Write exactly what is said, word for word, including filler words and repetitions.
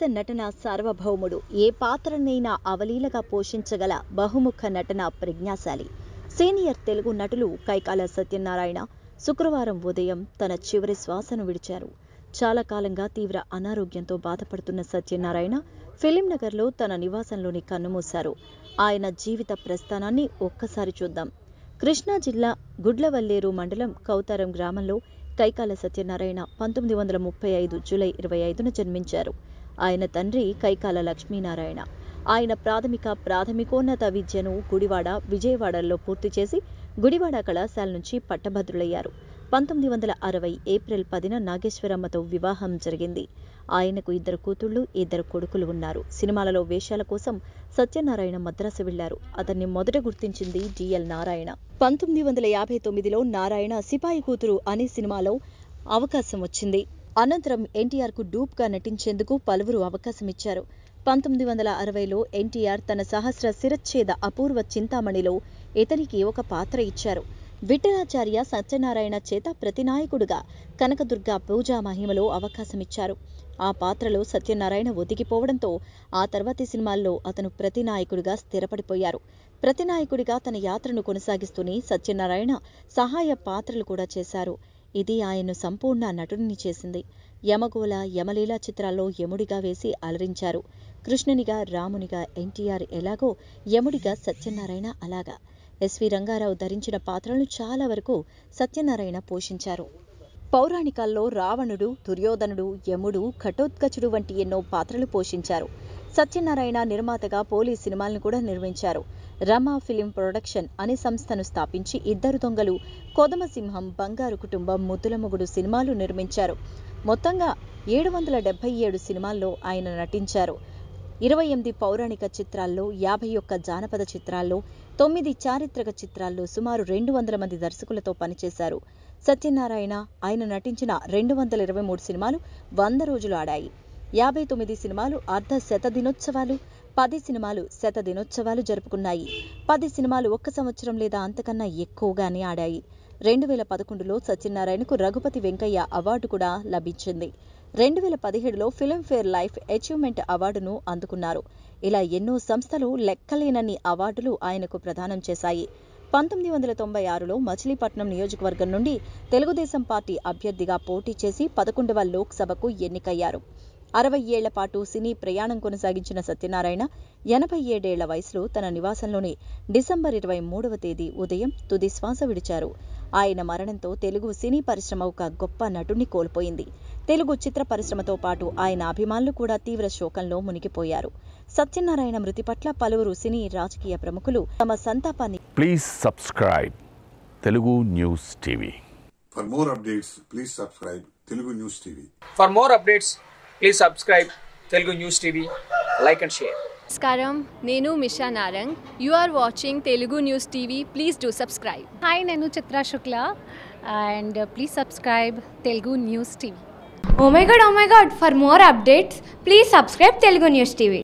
నటన సార్వభౌముడు. ఏ పాత్రనైనా అవలీలగా పోషించగల బహుముఖ నటన ప్రజ్ఞాశాలి. సీనియర్ తెలుగు నటులు కైకాల సత్యనారాయణ శుక్రవారం ఉదయం తన చివరి శ్వాసను విడిచారు. చాలా కాలంగా తీవ్ర అనారోగ్యంతో బాధపడుతున్న సత్యనారాయణ ఫిలింనగర్లో తన నివాసంలోని కన్నుమూశారు. ఆయన జీవిత ప్రస్థానాన్ని ఒక్కసారి చూద్దాం. కృష్ణా జిల్లా గుడ్లవల్లేరు మండలం కౌతారం గ్రామంలో కైకాల సత్యనారాయణ పంతొమ్మిది వందల ముప్పై ఐదు జూలై ఇరవై ఐదున జన్మించారు. ఆయన తండ్రి కైకాల లక్ష్మీనారాయణ. ఆయన ప్రాథమిక ప్రాథమికోన్నత విద్యను గుడివాడ, విజయవాడల్లో పూర్తి చేసి గుడివాడ కళాశాల నుంచి పట్టభద్రులయ్యారు. పంతొమ్మిది వందల అరవై ఏప్రిల్ పదిన నాగేశ్వరమ్మతో వివాహం జరిగింది. ఆయనకు ఇద్దరు కూతుళ్లు, ఇద్దరు కొడుకులు ఉన్నారు. సినిమాలలో వేషాల కోసం సత్యనారాయణ మద్రాసు వెళ్లారు. అతన్ని మొదట గుర్తించింది డిఎల్ నారాయణ. పంతొమ్మిది వందల యాభై తొమ్మిదిలో నారాయణ సిపాయి కూతురు అనే సినిమాలో అవకాశం వచ్చింది. అనంతరం ఎన్టీఆర్ కు డూప్ గా నటించేందుకు పలువురు అవకాశం ఇచ్చారు. పంతొమ్మిది వందల అరవైలో ఎన్టీఆర్ తన సహస్ర శిరచ్ఛేద అపూర్వ చింతామణిలో ఇతనికి ఒక పాత్ర ఇచ్చారు. విఠలాచార్య సత్యనారాయణ చేత ప్రతినాయకుడుగా కనకదుర్గ పూజా మహిమలో అవకాశమిచ్చారు. ఆ పాత్రలో సత్యనారాయణ ఒదిగిపోవడంతో ఆ తర్వాతి సినిమాల్లో అతను ప్రతినాయకుడిగా స్థిరపడిపోయారు. ప్రతినాయకుడిగా తన యాత్రను కొనసాగిస్తూనే సత్యనారాయణ సహాయ పాత్రలు కూడా చేశారు. ఇది ఆయన్ను సంపూర్ణ నటుడిని చేసింది. యమగోళ, యమలీల చిత్రాల్లో యముడిగా వేసి అలరించారు. కృష్ణునిగా, రామునిగా ఎన్టీఆర్ ఎలాగో యముడిగా సత్యనారాయణ అలాగా. ఎస్వి రంగారావు ధరించిన పాత్రలను చాలా వరకు సత్యనారాయణ పోషించారు. పౌరాణికాల్లో రావణుడు, దుర్యోధనుడు, యముడు, ఘటోత్కచుడు వంటి ఎన్నో పాత్రలు పోషించారు. సత్యనారాయణ నిర్మాతగా పోలీస్ సినిమాలను కూడా నిర్మించారు. రమా ఫిలిం ప్రొడక్షన్ అనే సంస్థను స్థాపించి ఇద్దరు దొంగలు, కొదమసింహం, బంగారు కుటుంబం, ముద్దులమొగుడు సినిమాలు నిర్మించారు. మొత్తంగా ఏడు వందల డెబ్బై ఏడు సినిమాల్లో ఆయన నటించారు. ఇరవై ఎనిమిది పౌరాణిక చిత్రాల్లో, యాభై ఒక్క జానపద చిత్రాల్లో, తొమ్మిది చారిత్రక చిత్రాల్లో సుమారు రెండు వందల మంది దర్శకులతో పనిచేశారు. సత్యనారాయణ ఆయన నటించిన రెండు వందల ఇరవై మూడు సినిమాలు వంద రోజులు ఆడాయి. యాభై తొమ్మిది సినిమాలు అర్ధ శత దినోత్సవాలు, పది సినిమాలు శత దినోత్సవాలు జరుపుకున్నాయి. పది సినిమాలు ఒక్క సంవత్సరం లేదా అంతకన్నా ఎక్కువగానే ఆడాయి. రెండు వేల పదకొండులో సత్యనారాయణకు రఘుపతి వెంకయ్య అవార్డు కూడా లభించింది. రెండు వేల పదిహేడులో ఫిల్మ్ఫేర్ లైఫ్ అచీవ్మెంట్ అవార్డును అందుకున్నారు. ఇలా ఎన్నో సంస్థలు లెక్కలేనన్ని అవార్డులు ఆయనకు ప్రదానం చేశాయి. పంతొమ్మిది వందల తొంభై ఆరులో మచిలీపట్నం నియోజకవర్గం నుండి తెలుగుదేశం పార్టీ అభ్యర్థిగా పోటీ చేసి పదకొండవ లోక్సభకు ఎన్నికయ్యారు. అరవై ఏళ్ల పాటు సినీ ప్రయాణం కొనసాగించిన సత్యనారాయణ ఎనభై ఏడేళ్ల వయసులో తన నివాసంలోని డిసెంబర్ ఇరవై మూడవ తేదీ ఉదయం తుది శ్వాస విడిచారు. ఆయన మరణంతో తెలుగు సినీ పరిశ్రమ ఒక గొప్ప నటుడిని కోల్పోయింది. తెలుగు చిత్ర పరిశ్రమతో పాటు ఆయన అభిమానులు కూడా తీవ్ర శోకంలో మునిగిపోయారు. సత్యనారాయణ మృతి పట్ల పలువురు సినీ రాజకీయ ప్రముఖులు తమ సంతాపాన్ని please subscribe Telugu news TV. For more updates please subscribe Telugu news TV. For more updates please subscribe Telugu news TV. Like and share. నమస్కారం, నేను Misha Narang. You are watching Telugu news TV. Please do subscribe. Hi, నేను Chitra Shukla and please subscribe Telugu news TV. Oh my god, oh my god, for more updates, please subscribe Telugu News T V.